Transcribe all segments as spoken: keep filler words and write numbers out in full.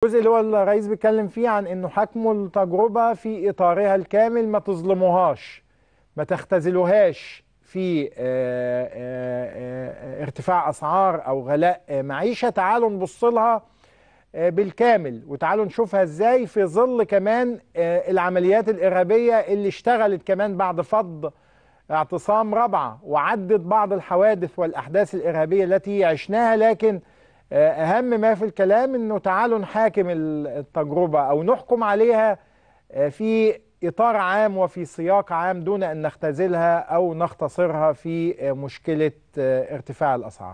الجزء اللي هو الرئيس بيتكلم فيه عن انه حكموا التجربه في اطارها الكامل، ما تظلموهاش، ما تختزلوهاش في آه، آه، آه، ارتفاع اسعار او غلاء معيشه. تعالوا نبص لها بالكامل، وتعالوا نشوفها ازاي في ظل كمان العمليات الارهابيه اللي اشتغلت كمان بعد فض اعتصام رابعه، وعدت بعض الحوادث والاحداث الارهابيه التي عشناها. لكن اهم ما في الكلام انه تعالوا نحاكم التجربه او نحكم عليها في اطار عام وفي سياق عام، دون ان نختزلها او نختصرها في مشكله ارتفاع الاسعار.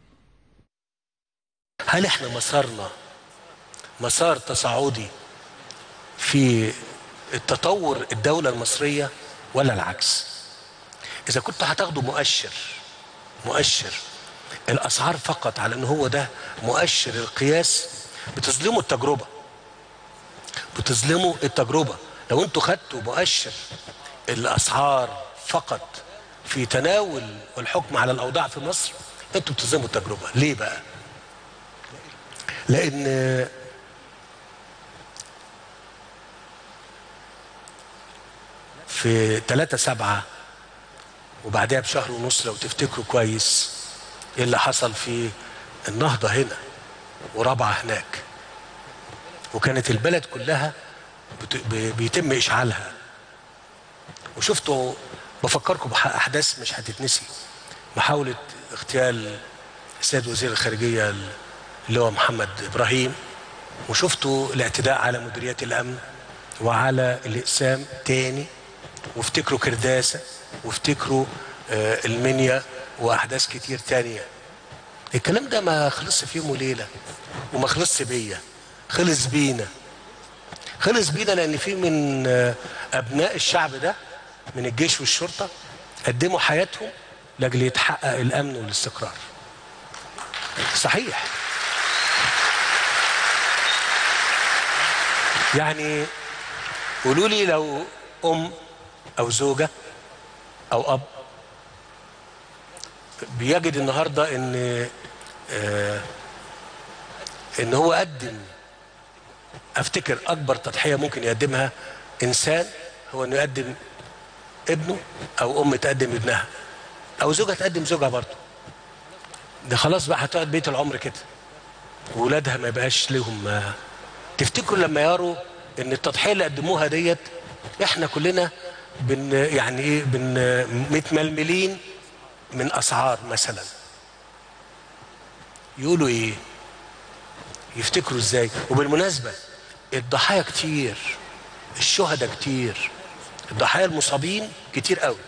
هل احنا مسارنا مسار تصاعدي في التطور الدولة المصرية ولا العكس؟ إذا كنت هتاخدوا مؤشر مؤشر الأسعار فقط على أن هو ده مؤشر القياس، بتظلموا التجربة بتظلموا التجربة. لو أنتوا خدتوا مؤشر الأسعار فقط في تناول والحكم على الأوضاع في مصر، أنتوا بتظلموا التجربة. ليه بقى؟ لأن في ثلاثة سبعة وبعدها بشهر ونص، لو تفتكروا كويس ايه اللي حصل في النهضة هنا ورابعة هناك، وكانت البلد كلها بيتم إشعالها. وشفتوا، بفكركم بأحداث مش هتتنسي، محاولة اغتيال السيد وزير الخارجية اللي هو محمد إبراهيم، وشفتوا الاعتداء على مديرية الأمن وعلى الإقسام تاني، وافتكروا كرداسة، وافتكروا آه المنيا، وأحداث كتير تانية. الكلام ده ما خلص في يوم وليلة، وما خلص بيا، خلص بينا خلص بينا لأن في من آه أبناء الشعب ده من الجيش والشرطة قدموا حياتهم لأجل يتحقق الأمن والاستقرار. صحيح. يعني قولوا لي، لو أم أو زوجة أو أب بيجد النهاردة إن آه إن هو قدم، أفتكر أكبر تضحية ممكن يقدمها إنسان هو إنه يقدم ابنه، أو أم تقدم ابنها، أو زوجة تقدم زوجها برضه. ده خلاص بقى هتقعد بيت العمر كده، وولادها ما يبقاش لهم. آه تفتكروا لما يروا إن التضحية اللي قدموها ديت إحنا كلنا بن يعني إيه بن متململين من أسعار مثلا، يقولوا إيه؟ يفتكروا إزاي؟ وبالمناسبة الضحايا كتير، الشهداء كتير، الضحايا المصابين كتير قوي.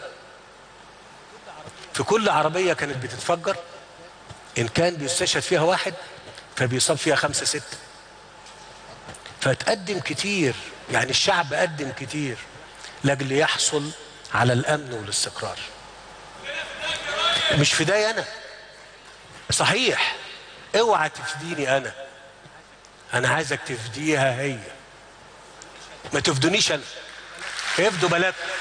في كل عربية كانت بتتفجر إن كان بيستشهد فيها واحد فبيصاب فيها خمسة ستة. فتقدم كتير، يعني الشعب قدم كتير لأجل يحصل على الأمن والاستقرار. مش فداي أنا، صحيح، اوعى تفديني أنا، أنا عايزك تفديها هي، ما تفدونيش أنا، افدوا بلدكم.